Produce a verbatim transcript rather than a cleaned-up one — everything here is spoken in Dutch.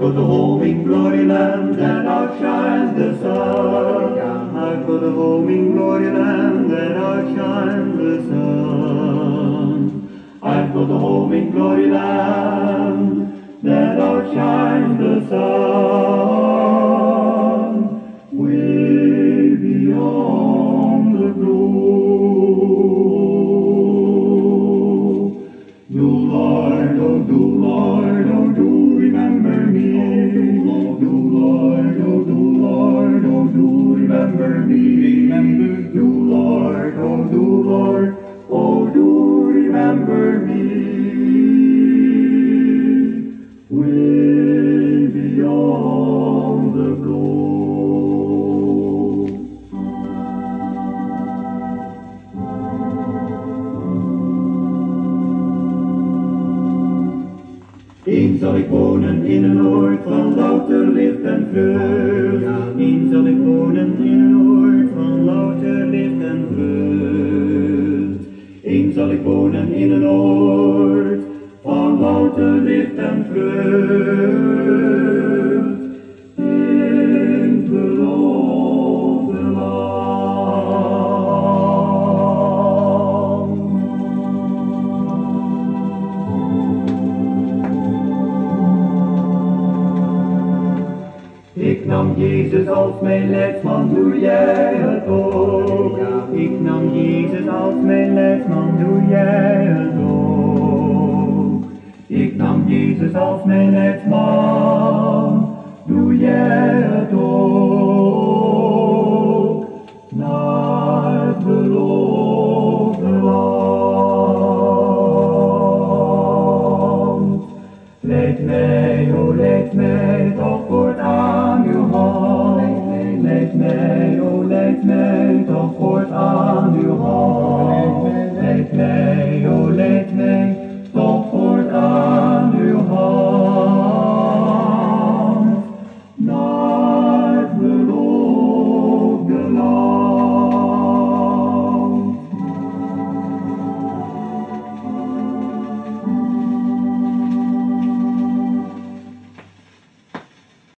go the home in glory land that outshines the sun. I go the home in glory land that outshines the sun. I go the home in glory land that outshines the sun. Way beyond the blue. Do Lord, oh do Lord, oh do remember me. Do Lord, oh do Lord, oh do remember me. Remember, do Lord, oh do Lord, oh do remember me. Way beyond the blue. Eens zal ik wonen in een oord van louter licht en vreugd. Eens zal ik wonen in een oord van louter licht en vreugd. Eens zal ik wonen in een oord van louter licht en vreugd. In het beloofde land. Ik nam Jezus als mijn leidsman, doe jij het ook? Ik nam Jezus als mijn leidsman, doe jij het ook? Ik nam Jezus als mijn leidsman, doe jij het ook? Naar het beloofde land. Leid mij, o leid mij toch voortaan uw hand. Leid mij, o leid mij toch voortaan uw hand. Leid mij, o